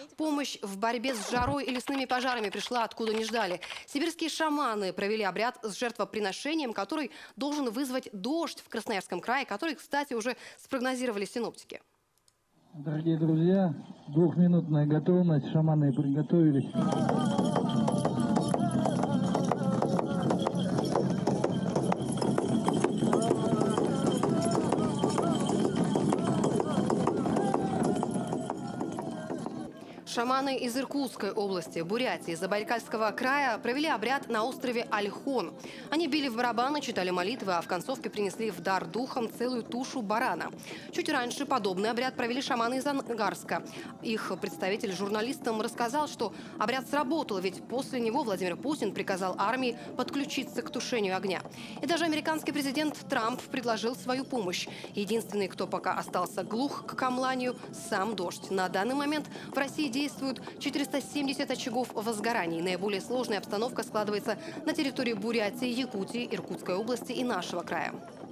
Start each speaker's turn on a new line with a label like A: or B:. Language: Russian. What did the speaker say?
A: Помощь в борьбе с жарой и лесными пожарами пришла откуда не ждали. Сибирские шаманы провели обряд с жертвоприношением, который должен вызвать дождь в Красноярском крае, который, кстати, уже спрогнозировали синоптики.
B: Дорогие друзья, двухминутная готовность. Шаманы приготовились.
A: Шаманы из Иркутской области, Бурятии, Забайкальского края провели обряд на острове Ольхон. Они били в барабаны, читали молитвы, а в концовке принесли в дар духом целую тушу барана. Чуть раньше подобный обряд провели шаманы из Ангарска. Их представитель журналистам рассказал, что обряд сработал, ведь после него Владимир Путин приказал армии подключиться к тушению огня. И даже американский президент Трамп предложил свою помощь. Единственный, кто пока остался глух к камланию – сам дождь. На данный момент в России действуют 470 очагов возгораний. Наиболее сложная обстановка складывается на территории Бурятии, Якутии, Иркутской области и нашего края.